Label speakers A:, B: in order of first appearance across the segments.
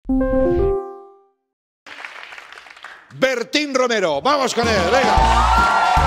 A: Bertín Romero, vamos con él, venga.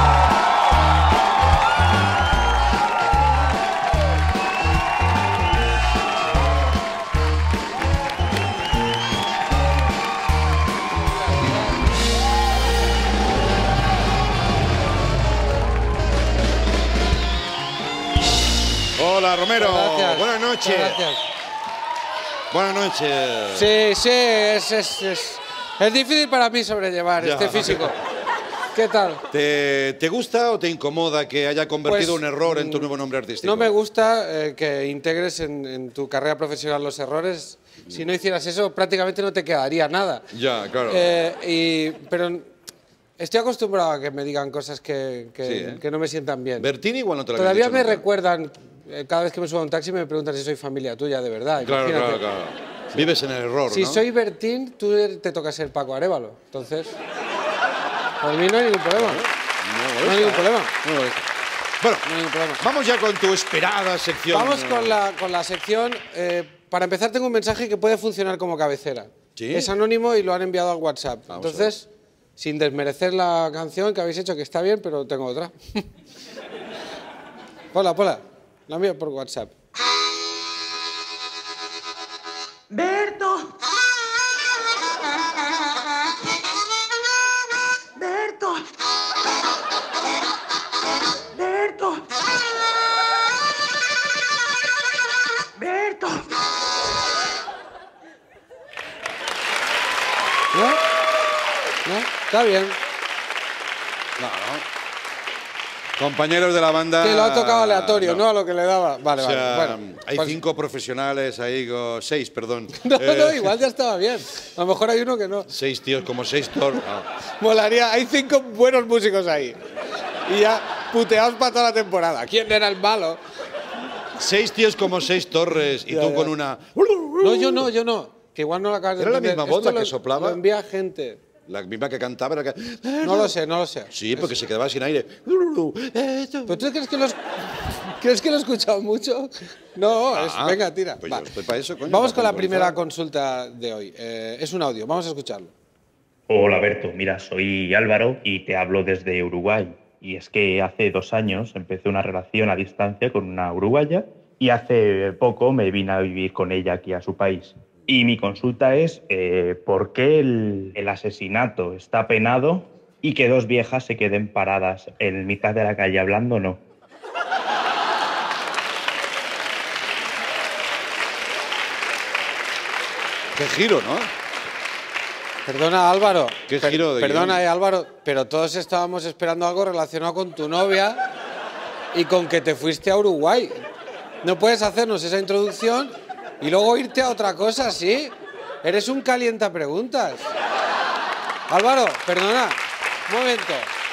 A: Hola, Romero.
B: Gracias.
A: Buenas noches.
B: Gracias.
A: Buenas noches.
B: Sí, es difícil para mí sobrellevar este físico. ¿Qué tal?
A: ¿Te gusta o te incomoda que haya convertido un error en tu nuevo nombre artístico?
B: No me gusta que integres en tu carrera profesional los errores. Si no hicieras eso, prácticamente no te quedaría nada.
A: Ya, claro.
B: Pero estoy acostumbrado a que me digan cosas que no me sientan bien.
A: Bertín igual no te lo
B: Todavía
A: había
B: me
A: dicho nunca.
B: recuerdan, cada vez que me subo a un taxi me preguntan si soy familia tuya, de verdad.
A: Claro,
B: Imagínate.
A: claro. Vives en el error,
B: Si
A: ¿no?
B: soy Bertín, tú te toca ser Paco Arévalo. Entonces, por mí no hay ningún problema. No hay ningún problema.
A: Bueno,
B: No hay ningún problema.
A: vamos ya con tu esperada sección.
B: Vamos con la sección. Para empezar, tengo un mensaje que puede funcionar como cabecera.
A: ¿Sí?
B: Es anónimo y lo han enviado al WhatsApp.
A: Vamos
B: Entonces, sin desmerecer la canción que habéis hecho, que está bien, pero tengo otra. Hola. La envío por WhatsApp.
C: Berto.
B: ¿No? Está bien.
A: Compañeros de la banda.
B: Que lo ha tocado aleatorio, no a lo que le daba. Vale,
A: O sea,
B: vale. Bueno,
A: hay
B: pues-
A: 5 profesionales ahí, 6, perdón.
B: No, igual ya estaba bien. A lo mejor hay uno que no.
A: 6 tíos, como 6 toros.
B: Molaría, hay 5 buenos músicos ahí. Y ya puteados para toda la temporada. ¿Quién era el malo?
A: 6 tíos como 6 torres y tú con una.
B: No, yo no. Que igual no lo acabas de
A: ¿Era la
B: entender.
A: misma voz
B: Esto
A: la que
B: lo-
A: soplaba?
B: Lo envía gente.
A: La misma que cantaba. Era que...
B: No lo sé.
A: Sí, porque se quedaba sin aire.
B: ¿Pero tú crees que lo he escuchado mucho? No, venga, tira.
A: Pues
B: Va.
A: yo estoy para eso, coño.
B: Vamos
A: para
B: con la
A: puntualizar.
B: primera consulta de hoy. Es un audio, vamos a escucharlo.
D: Hola Berto, mira, soy Álvaro y te hablo desde Uruguay. Y es que hace 2 años empecé una relación a distancia con una uruguaya y hace poco me vine a vivir con ella aquí a su país. Y mi consulta es, ¿por qué el asesinato está penado y que 2 viejas se queden paradas en mitad de la calle hablando no?
A: Qué giro, ¿no?
B: Perdona, Álvaro.
A: Qué giro de
B: Perdona,
A: guión.
B: Álvaro, pero todos estábamos esperando algo relacionado con tu novia y con que te fuiste a Uruguay. No puedes hacernos esa introducción y luego irte a otra cosa, ¿sí? Eres un calientapreguntas. Álvaro, perdona, un momento.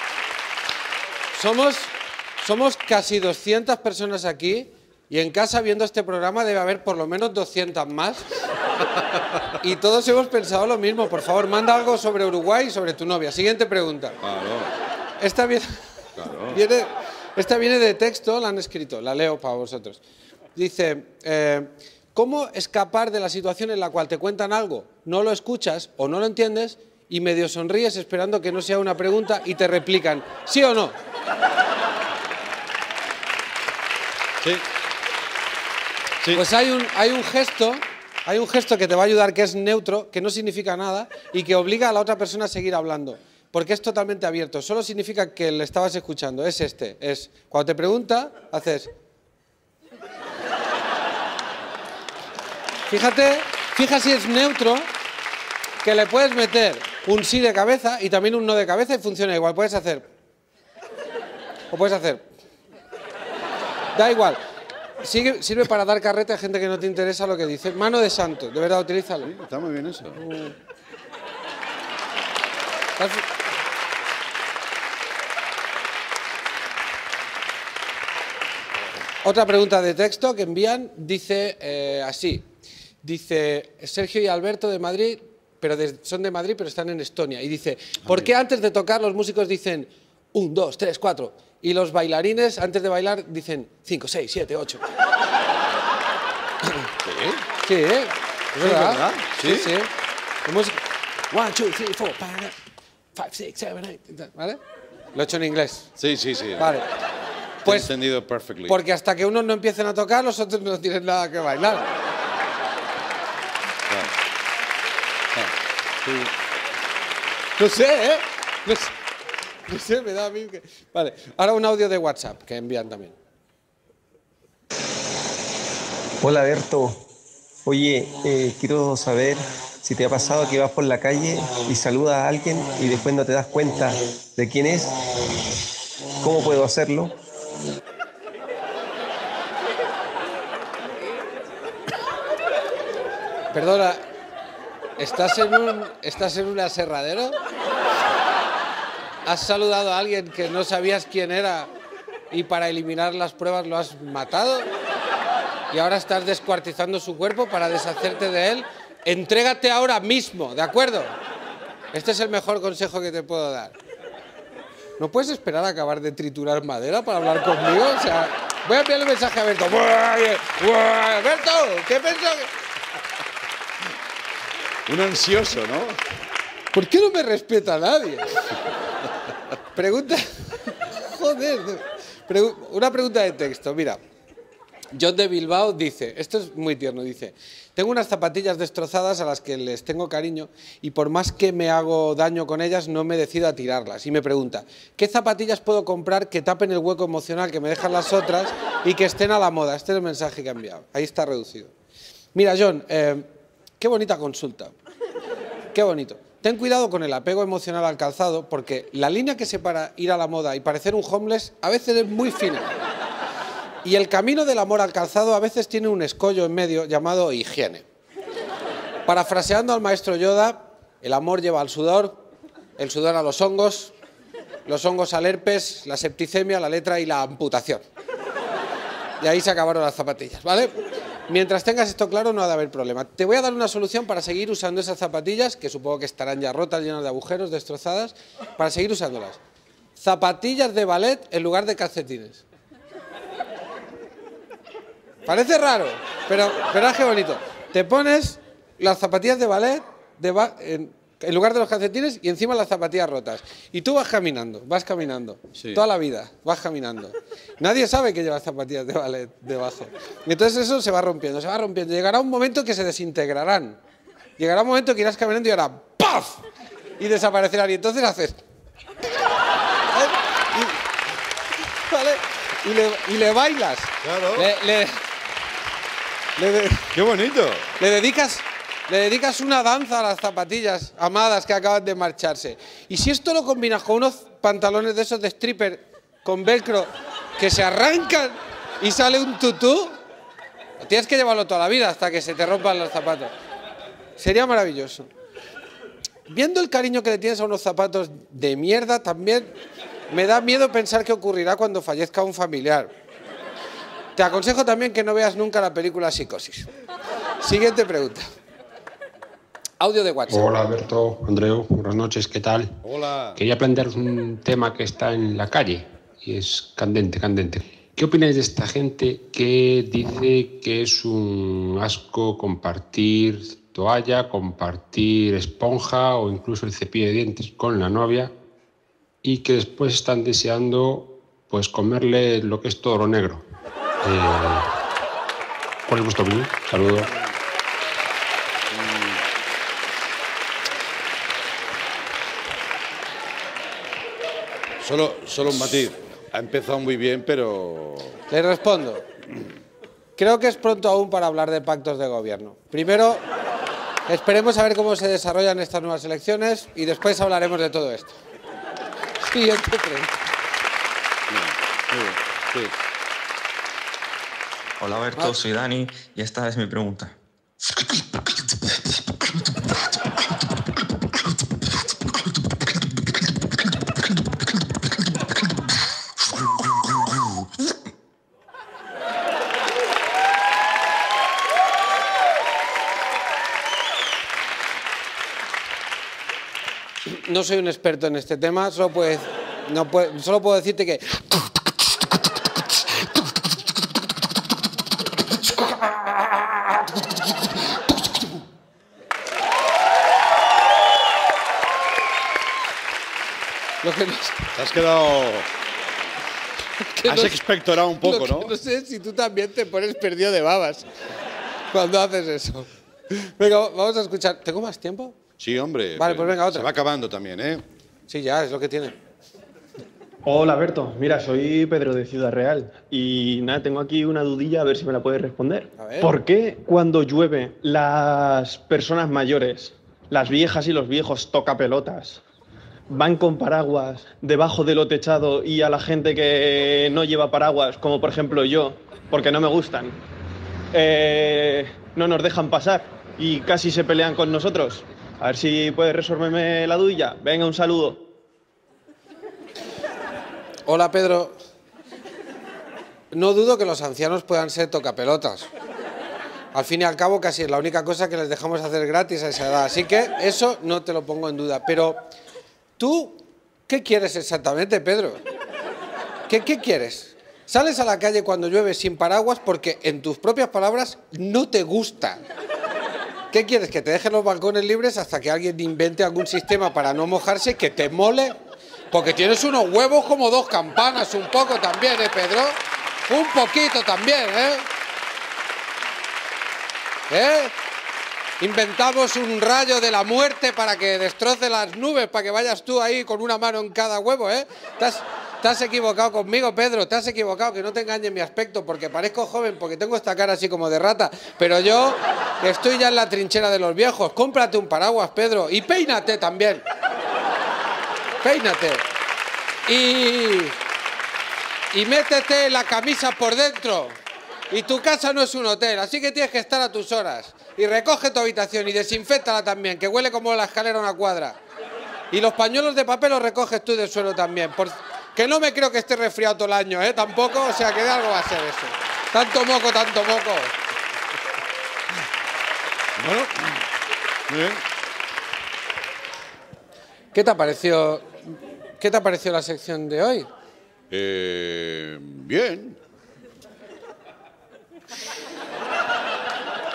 B: Somos casi 200 personas aquí y en casa viendo este programa debe haber por lo menos 200 más. Y todos hemos pensado lo mismo. Por favor, manda algo sobre Uruguay y sobre tu novia. Siguiente pregunta.
A: Claro.
B: Esta viene de texto, la han escrito, la leo para vosotros. Dice, ¿cómo escapar de la situación en la cual te cuentan algo, no lo escuchas o no lo entiendes y medio sonríes esperando que no sea una pregunta y te replican, ¿sí o no?
A: Sí. Sí.
B: Pues hay un gesto que te va a ayudar que es neutro, que no significa nada y que obliga a la otra persona a seguir hablando. Porque es totalmente abierto. Solo significa que le estabas escuchando. Es cuando te pregunta, haces... Fija si es neutro, que le puedes meter un sí de cabeza y también un no de cabeza y funciona igual. Puedes hacer... O puedes hacer... Da igual. Sirve para dar carrete a gente que no te interesa lo que dice. Mano de santo, de verdad, utilízalo.
A: Está muy bien eso.
B: Otra pregunta de texto que envían dice así. Dice Sergio y Alberto de Madrid, pero son de Madrid, pero están en Estonia. Y dice, ¿por qué antes de tocar los músicos dicen 1, 2, 3, 4? Y los bailarines antes de bailar dicen 5, 6, 7, 8. Sí, ¿Es verdad?
A: ¿Sí?
B: Sí. Hemos... 1, 2, 3, 4, 5, 6, 7, 8. ¿Vale? Lo he hecho en inglés.
A: Sí.
B: Vale.
A: Pues, he entendido perfectly.
B: Porque hasta que unos no empiecen a tocar, los otros no tienen nada que bailar. No sé, ¿eh? No sé, me da a mí que... Vale, ahora un audio de WhatsApp que envían también.
E: Hola Berto, oye, quiero saber si te ha pasado que vas por la calle y saludas a alguien y después no te das cuenta de quién es. ¿Cómo puedo hacerlo?
B: Perdona, ¿estás en un aserradero? ¿Has saludado a alguien que no sabías quién era y para eliminar las pruebas lo has matado? ¿Y ahora estás descuartizando su cuerpo para deshacerte de él? Entrégate ahora mismo, ¿de acuerdo? Este es el mejor consejo que te puedo dar. ¿No puedes esperar a acabar de triturar madera para hablar conmigo? O sea, voy a enviarle un mensaje a Berto. ¡Berto! ¿Qué pensó que...?
A: Un ansioso, ¿no?
B: ¿Por qué no me respeta nadie? Pregunta... Joder. Una pregunta de texto, mira. John de Bilbao dice, esto es muy tierno, dice: tengo unas zapatillas destrozadas a las que les tengo cariño y por más que me hago daño con ellas no me decido a tirarlas. Y me pregunta, ¿qué zapatillas puedo comprar que tapen el hueco emocional que me dejan las otras y que estén a la moda? Este es el mensaje que ha enviado. Ahí está reducido. Mira, John, qué bonita consulta. Qué bonito. Ten cuidado con el apego emocional al calzado porque la línea que separa ir a la moda y parecer un homeless a veces es muy fina. Y el camino del amor al calzado a veces tiene un escollo en medio llamado higiene. Parafraseando al maestro Yoda, el amor lleva al sudor, el sudor a los hongos al herpes, la septicemia, la letra y la amputación. Y ahí se acabaron las zapatillas, ¿vale? Mientras tengas esto claro no ha de haber problema. Te voy a dar una solución para seguir usando esas zapatillas, que supongo que estarán ya rotas, llenas de agujeros, destrozadas, para seguir usándolas. Zapatillas de ballet en lugar de calcetines. Parece raro, pero es que bonito. Te pones las zapatillas de ballet en lugar de los calcetines y encima las zapatillas rotas. Y tú vas caminando,
A: sí.
B: Toda la vida, vas caminando. Nadie sabe que llevas zapatillas de ballet debajo. Y entonces eso se va rompiendo. Llegará un momento que se desintegrarán. Llegará un momento que irás caminando y hará ¡paf! Y desaparecerán. Y entonces haces... Y le bailas.
A: Claro. ¡Qué bonito!
B: Le dedicas una danza a las zapatillas amadas que acaban de marcharse. Y si esto lo combinas con unos pantalones de esos de stripper con velcro que se arrancan y sale un tutú, tienes que llevarlo toda la vida hasta que se te rompan los zapatos. Sería maravilloso. Viendo el cariño que le tienes a unos zapatos de mierda, también me da miedo pensar qué ocurrirá cuando fallezca un familiar. Te aconsejo también que no veas nunca la película Psicosis. Siguiente pregunta. Audio de WhatsApp.
F: Hola, Alberto, Andreu, buenas noches, ¿qué tal?
A: Hola.
F: Quería plantearos un tema que está en la calle y es candente. ¿Qué opináis de esta gente que dice que es un asco compartir toalla, compartir esponja o incluso el cepillo de dientes con la novia y que después están deseando pues comerle lo que es todo lo negro? ¿Cuál es vuestra opinión? Saludos.
A: Solo un matiz. Ha empezado muy bien, pero...
B: Le respondo. Creo que es pronto aún para hablar de pactos de gobierno. Primero, esperemos a ver cómo se desarrollan estas nuevas elecciones y después hablaremos de todo esto. Siguiente pregunta.
A: Sí.
G: Hola Alberto, soy Dani y esta es mi pregunta.
B: No soy un experto en este tema, solo puedo decirte que... Lo que no,
A: Te has quedado...
B: que
A: Has
B: no-
A: expectorado un poco,
B: lo que
A: ¿no?
B: No sé si tú también te pones perdido de babas cuando haces eso. Venga, vamos a escuchar. ¿Tengo más tiempo?
A: Sí, hombre.
B: Vale, pues venga, otra.
A: Se va acabando también, ¿eh?
B: Sí, ya, es lo que tiene.
H: Hola Berto, mira, soy Pedro de Ciudad Real y nada, tengo aquí una dudilla a ver si me la puedes responder.
B: A ver.
H: ¿Por qué cuando llueve las personas mayores, las viejas y los viejos tocapelotas, van con paraguas debajo de lo techado y a la gente que no lleva paraguas, como por ejemplo yo, porque no me gustan, no nos dejan pasar y casi se pelean con nosotros? A ver si puedes resolverme la dudilla. Venga, un saludo.
B: Hola, Pedro. No dudo que los ancianos puedan ser tocapelotas. Al fin y al cabo, casi es la única cosa que les dejamos hacer gratis a esa edad. Así que eso no te lo pongo en duda. Pero, ¿tú qué quieres exactamente, Pedro? ¿Qué quieres? Sales a la calle cuando llueve sin paraguas porque, en tus propias palabras, no te gusta. ¿Qué quieres? ¿Que te dejen los balcones libres hasta que alguien invente algún sistema para no mojarse que te mole? Porque tienes unos huevos como dos campanas, un poco también, ¿eh, Pedro? Un poquito también, ¿eh? ¿Eh? Inventamos un rayo de la muerte para que destroce las nubes, para que vayas tú ahí con una mano en cada huevo, ¿eh? Te has equivocado conmigo, Pedro, te has equivocado, que no te engañe mi aspecto, porque parezco joven, porque tengo esta cara así como de rata, pero yo estoy ya en la trinchera de los viejos. Cómprate un paraguas, Pedro, y peínate también. Peínate. Y métete la camisa por dentro. Y tu casa no es un hotel, así que tienes que estar a tus horas. Y recoge tu habitación y desinféctala también, que huele como la escalera a una cuadra. Y los pañuelos de papel los recoges tú del suelo también. Que no me creo que esté resfriado todo el año, ¿eh? Tampoco, o sea, que de algo va a ser eso. Tanto moco, tanto moco.
A: Bueno, muy bien.
B: ¿Qué te ha parecido la sección de hoy?
A: Bien.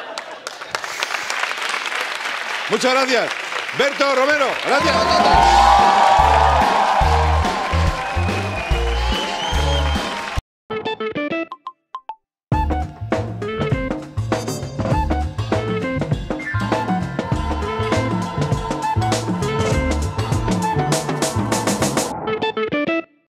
A: Muchas gracias. Berto Romero, gracias.